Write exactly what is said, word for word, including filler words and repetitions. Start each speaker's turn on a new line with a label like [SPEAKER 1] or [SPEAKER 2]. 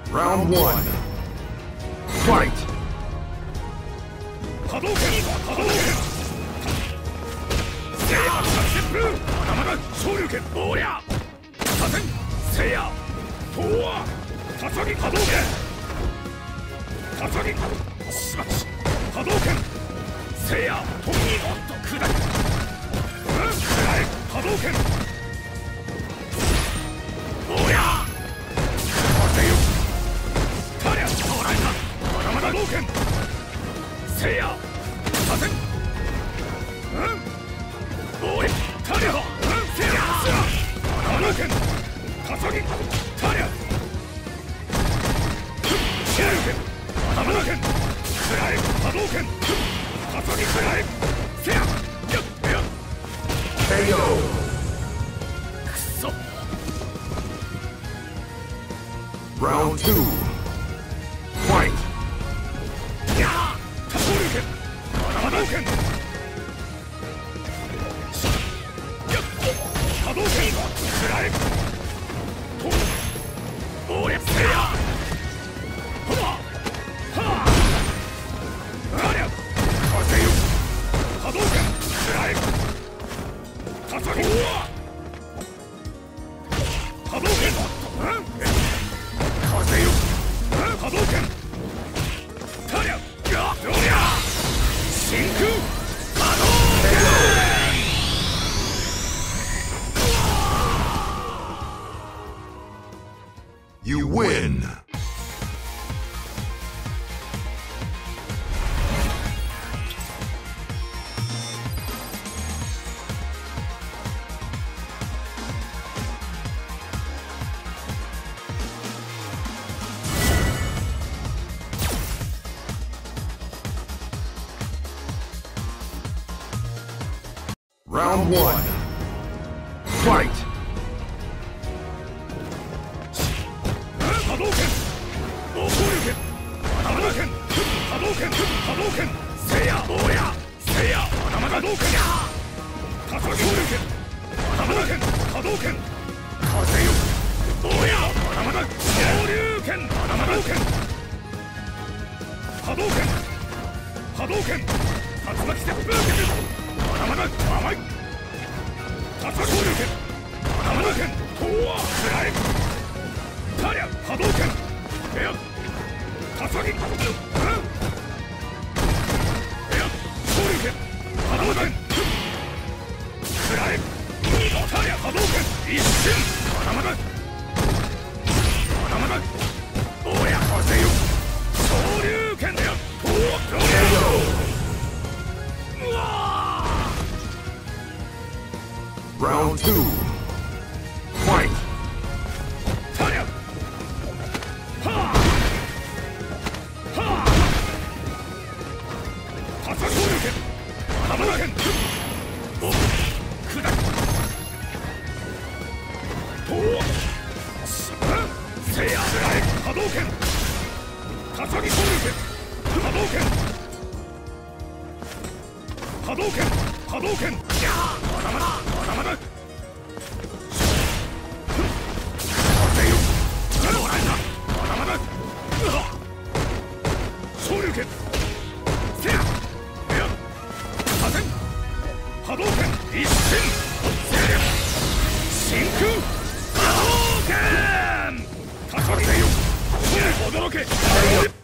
[SPEAKER 1] Round one. Fight!
[SPEAKER 2] 波動拳波動拳せいや旋風まだまだ昇竜拳おりゃ左遷せいや東和たさぎ波動拳たさぎしばち波動拳せいやとにもっと砕くうんくらえ波動拳おりゃ風よたりゃほらいたまだまだ波動拳せいや左遷うんおいたりゃうんせいや波動拳たさぎたりゃ昇竜拳波動拳くらえ波動拳たさぎくらえせやよっよっ
[SPEAKER 1] ケーオー
[SPEAKER 2] くそ
[SPEAKER 1] Round two. Fight!
[SPEAKER 2] やあ昇竜拳波動拳よっ波動拳くらえとおりゃせやほらはあありゃ風よ波動拳くらえたさぎ波動拳うん風ようん波動拳たりゃやおりゃ真空波動拳
[SPEAKER 1] You win! Round one. Fight!
[SPEAKER 2] 波動拳昇竜拳波動拳波動拳波動拳せいやおやせいやまだまだ波動拳たさぎ昇竜拳波動拳波動拳風よおやまだまだ昇竜拳まだまだ波動拳波動拳竜巻旋風拳まだまだ甘いたさぎ昇竜拳まだまだ拳東和くらえたりゃ波動拳いやたさぎうんいや昇竜拳波動拳くらえたりゃ波動拳一瞬まだまだまだまだおや風よ昇竜拳だよおっうわ
[SPEAKER 1] Round two. Fight!
[SPEAKER 2] たりゃはあはあたさ昇竜拳波動拳お砕くとしせいや波動拳たさぎ昇竜拳波動拳波動拳波動拳いやまだまだまだまだ風よおらんなまだまだうわ昇竜拳せやいや左遷波動拳一瞬せや真空波動拳たさぎよ驚け